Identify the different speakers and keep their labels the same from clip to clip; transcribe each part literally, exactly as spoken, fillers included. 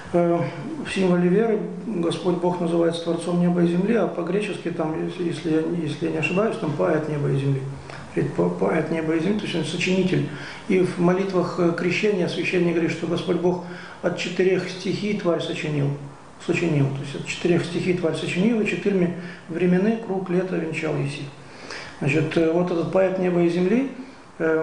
Speaker 1: В символе веры Господь Бог называется Творцом неба и земли, а по-гречески, там, если я, если я не ошибаюсь, там поэт неба и земли. Поэт неба и земли, то есть он сочинитель. И в молитвах крещения священник говорит, что Господь Бог от четырех стихий тварь сочинил. сочинил. То есть от четырех стихий тварь сочинил, и четырьмя времены круг лета венчал еси. Значит, вот этот поэт неба и земли, э,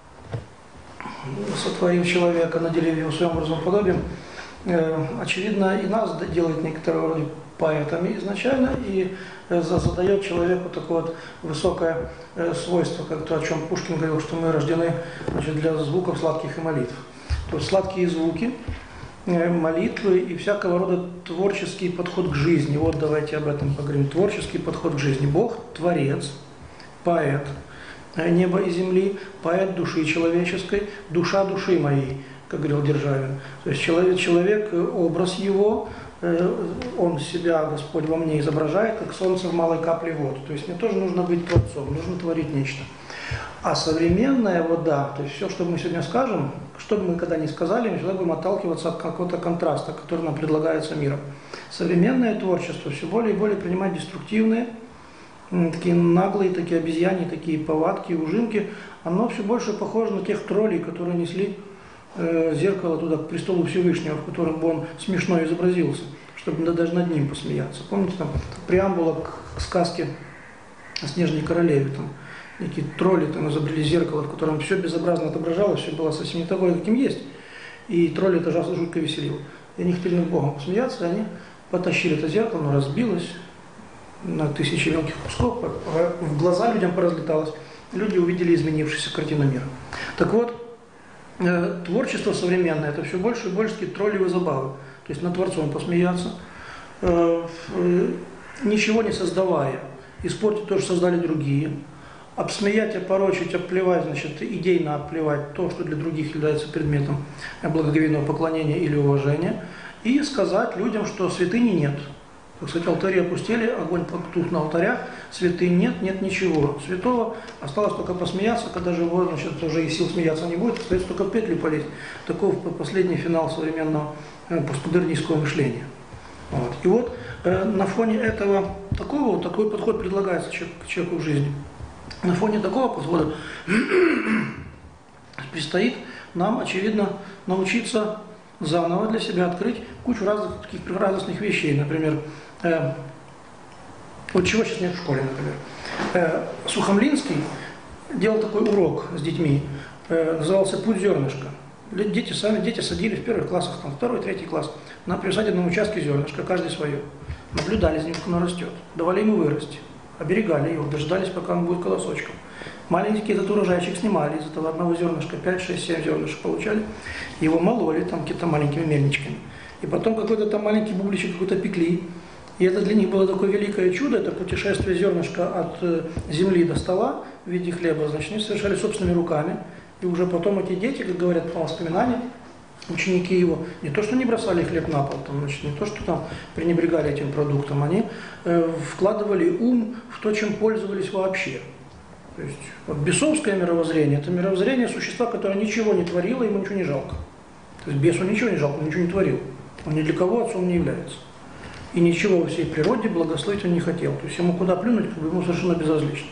Speaker 1: сотворив человека, наделив его своим образом подобием, э, очевидно, и нас делает некоторого рода поэтами изначально, и э, задает человеку такое вот высокое э, свойство, как то, о чем Пушкин говорил, что мы рождены, значит, для звуков сладких и молитв. То есть сладкие звуки, э, молитвы и всякого рода творческий подход к жизни. Вот давайте об этом поговорим. Творческий подход к жизни. Бог – творец, поэт неба и земли, поэт души человеческой, душа души моей, как говорил Державин. То есть человек, человек образ его, он себя, Господь во мне изображает, как солнце в малой капле воды. То есть мне тоже нужно быть творцом, нужно творить нечто. А современная вода, то есть все, что мы сегодня скажем, что бы мы когда ни сказали, мы всегда будем отталкиваться от какого-то контраста, который нам предлагается миром. Современное творчество все более и более принимает деструктивные, такие наглые, такие обезьяни, такие повадки, ужимки. Оно все больше похоже на тех троллей, которые несли э, зеркало туда, к престолу Всевышнего, в котором бы он смешно изобразился, чтобы даже над ним посмеяться. Помните, там преамбула к, к сказке о Снежной королеве, там некие тролли там изобрели зеркало, в котором все безобразно отображалось, все было совсем не такое, каким есть. И тролли это ужасно жутко веселило. И они хотели над Богом посмеяться, и они потащили это зеркало, оно разбилось на тысячи мелких кусков, в глаза людям поразлеталось, люди увидели изменившуюся картину мира. Так вот, э, творчество современное – это все больше и больше такие троллевые забавы. То есть над Творцом посмеяться, э, э, ничего не создавая, испортить то, что создали другие, обсмеять, опорочить, обплевать, значит, идейно обплевать то, что для других является предметом благоговейного поклонения или уважения, и сказать людям, что святыни нет. Так сказать, алтари опустили, огонь потух на алтарях, святынь нет, нет ничего. Святого осталось только посмеяться, когда же его, значит, уже и сил смеяться не будет, остается только петлю полезть. Таков последний финал современного э, постмодернистского мышления. Вот. И вот э, на фоне этого, такого, вот такой подход предлагается человеку, к человеку в жизни. На фоне такого подхода предстоит нам, очевидно, научиться заново для себя открыть кучу разных таких радостных вещей. Например, э, вот чего сейчас нет в школе, например. Э, Сухомлинский делал такой урок с детьми, э, назывался «Путь зернышка». Дети сами, дети садили в первых классах, там, второй, третий класс, на присадебном участке зернышко, каждый свое. Наблюдали за ним, как оно растет, давали ему вырасти, оберегали его, дождались, пока он будет колосочком. Маленький этот урожайчик снимали из этого одного зернышка, пять, шесть, семь зернышек получали, его мололи там какими-то маленькими мельничками. И потом какой-то там маленький бубличек какой-то пекли. И это для них было такое великое чудо, это путешествие зернышка от э, земли до стола в виде хлеба, значит, они совершали собственными руками. И уже потом эти дети, как говорят по воспоминаниям, ученики его, не то, что не бросали хлеб на пол, там, значит, не то, что там пренебрегали этим продуктом, они э, вкладывали ум в то, чем пользовались вообще. То есть вот бесовское мировоззрение – это мировоззрение существа, которое ничего не творило, ему ничего не жалко. То есть бесу ничего не жалко, он ничего не творил. Он ни для кого отцом не является. И ничего во всей природе благословить он не хотел. То есть ему куда плюнуть, как бы ему совершенно безразлично.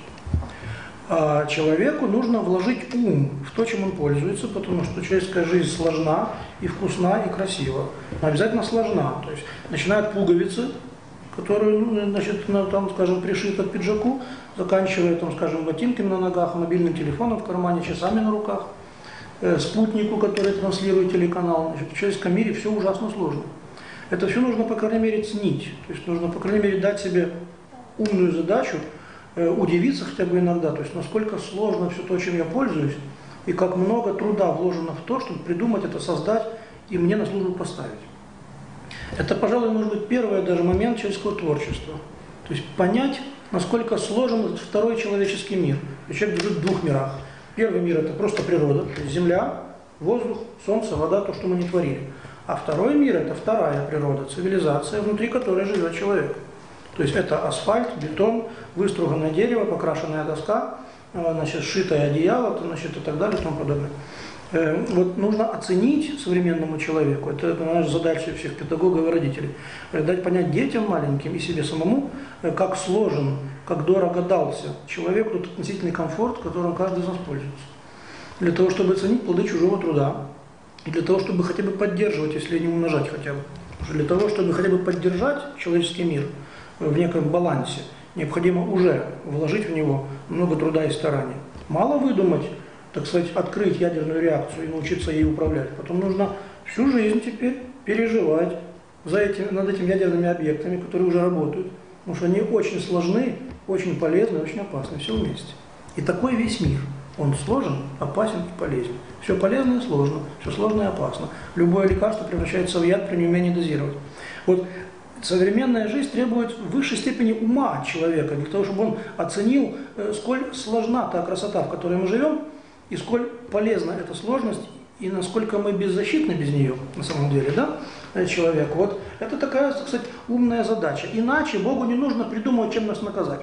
Speaker 1: А человеку нужно вложить ум в то, чем он пользуется, потому что человеческая жизнь сложна и вкусна, и красива. Но обязательно сложна. То есть начиная от пуговицы, которая, значит, там, скажем, пришита к пиджаку, заканчивая, там, скажем, ботинками на ногах, мобильным телефоном в кармане, часами на руках, э, спутнику, который транслирует телеканал. Значит, в человеческом мире все ужасно сложно. Это все нужно, по крайней мере, ценить. То есть нужно, по крайней мере, дать себе умную задачу, э, удивиться хотя бы иногда, то есть насколько сложно все то, чем я пользуюсь, и как много труда вложено в то, чтобы придумать это, создать и мне на службу поставить. Это, пожалуй, может быть первый даже момент человеческого творчества. То есть понять, насколько сложен второй человеческий мир. И человек живет в двух мирах. Первый мир – это просто природа, то есть земля, воздух, солнце, вода, то, что мы не творили. А второй мир – это вторая природа, цивилизация, внутри которой живет человек. То есть это асфальт, бетон, выструганное дерево, покрашенная доска, значит, сшитое одеяло, значит, и так далее и тому подобное. Вот нужно оценить современному человеку, это наша задача всех педагогов и родителей, дать понять детям маленьким и себе самому, как сложен, как дорого дался человеку тот относительный комфорт, которым каждый из нас пользуется. Для того, чтобы оценить плоды чужого труда, и для того, чтобы хотя бы поддерживать, если не умножать хотя бы, для того, чтобы хотя бы поддержать человеческий мир в неком балансе, необходимо уже вложить в него много труда и стараний. Мало выдумать, так сказать, открыть ядерную реакцию и научиться ей управлять. Потом нужно всю жизнь теперь переживать за этим, над этими ядерными объектами, которые уже работают. Потому что они очень сложны, очень полезны, очень опасны, все вместе. И такой весь мир. Он сложен, опасен и полезен. Все полезное сложно, все сложное опасно. Любое лекарство превращается в яд при неумении дозировать. Вот современная жизнь требует высшей степени ума от человека, для того, чтобы он оценил, сколь сложна та красота, в которой мы живем, и сколь полезна эта сложность, и насколько мы беззащитны без нее, на самом деле, да, человек. Вот это такая, так сказать, умная задача. Иначе Богу не нужно придумывать, чем нас наказать.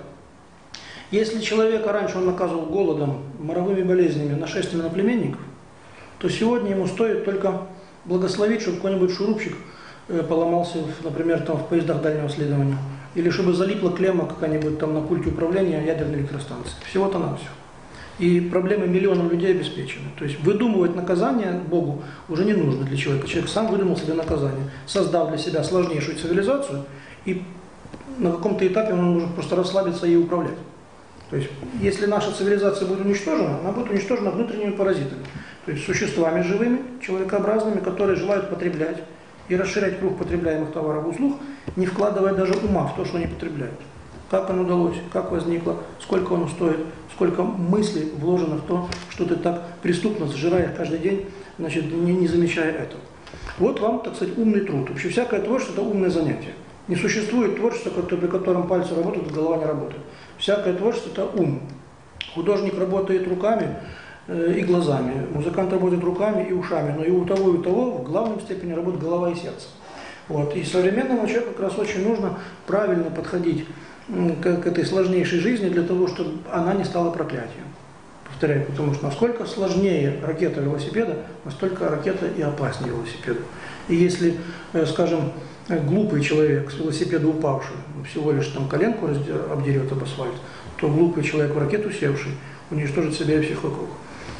Speaker 1: Если человека раньше он наказывал голодом, моровыми болезнями, нашествием на племенников, то сегодня ему стоит только благословить, чтобы какой-нибудь шурупчик поломался, например, там, в поездах дальнего следования, или чтобы залипла клемма какая-нибудь там на пульте управления ядерной электростанции. Всего-то на все. И проблемы миллионов людей обеспечены. То есть выдумывать наказание Богу уже не нужно для человека. Человек сам выдумал себе наказание, создав для себя сложнейшую цивилизацию, и на каком-то этапе он может просто расслабиться и управлять. То есть, если наша цивилизация будет уничтожена, она будет уничтожена внутренними паразитами. То есть, существами живыми, человекообразными, которые желают потреблять и расширять круг потребляемых товаров и услуг, не вкладывая даже ума в то, что они потребляют. Как оно удалось, как возникло, сколько оно стоит, сколько мыслей вложено в то, что ты так преступно сжираешь каждый день, значит, не, не замечая этого. Вот вам, так сказать, умный труд. Вообще, всякое творчество – это умное занятие. Не существует творчества, при котором пальцы работают, а голова не работает. Всякое творчество – это ум. Художник работает руками э, и глазами, музыкант работает руками и ушами, но и у того, и у того в главной степени работает голова и сердце. Вот. И современному человеку как раз очень нужно правильно подходить к, к этой сложнейшей жизни для того, чтобы она не стала проклятием. Повторяю, потому что насколько сложнее ракета велосипеда, настолько ракета и опаснее велосипеда. И если, э, скажем, глупый человек с велосипеда упавший, всего лишь там коленку обдерет об асфальт, то глупый человек в ракету севший уничтожит себя и всех вокруг.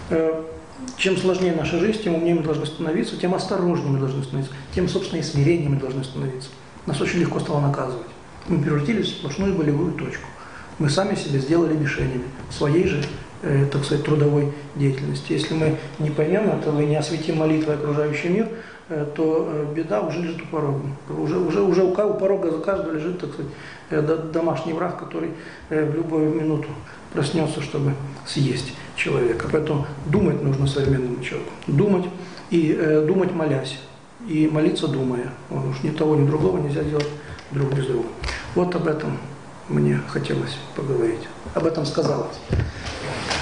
Speaker 1: Чем сложнее наша жизнь, тем умнее мы должны становиться, тем осторожнее мы должны становиться, тем, собственно, и смиреннее мы должны становиться. Нас очень легко стало наказывать. Мы превратились в сплошную болевую точку. Мы сами себе сделали мишенями своей же, э, так сказать, трудовой деятельности. Если мы не поймем этого и не осветим молитвой окружающий мир, э, то э, беда уже лежит у порога. Уже, уже, уже у, у порога за каждого лежит, так сказать, э, домашний враг, который э, в любую минуту проснется, чтобы съесть человека. Поэтому думать нужно современному человеку. Думать и э, думать молясь. И молиться думая. Он уж ни того, ни другого нельзя делать друг без друга. Вот об этом мне хотелось поговорить. Об этом сказалось.